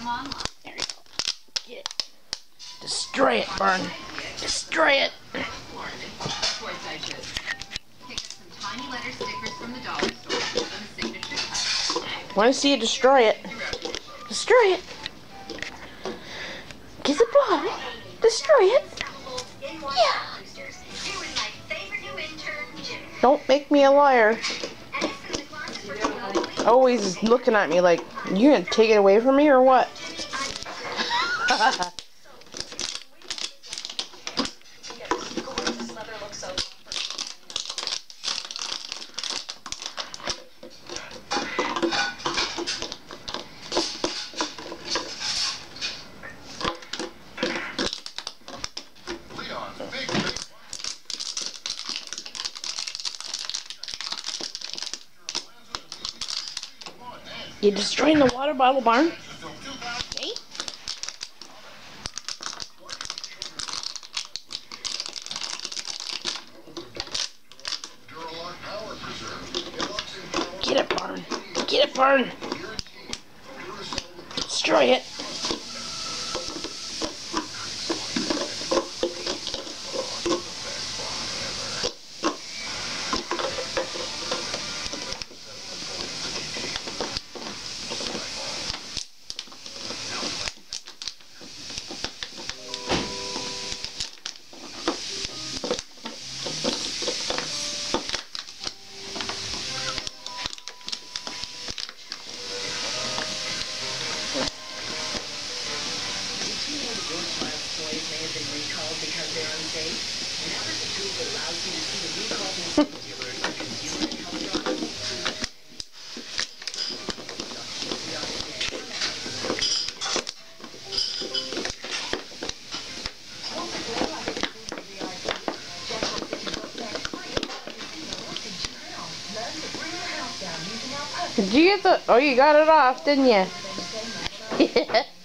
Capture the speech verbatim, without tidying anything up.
them online. There you go. Get it. Destroy it, Burn. Destroy it. Pick up some tiny letter stickers from the dollar store and a signature cut. Want to see you destroy it? Destroy it. Get the bottle. Destroy it. Yeah. Don't make me a liar. Always looking at me like, you gonna take it away from me or what? You destroying the water bottle, Barn? Okay. Get it, Barn. Get it, Barn. Destroy it. Did you get the... Oh, you got it off, didn't you?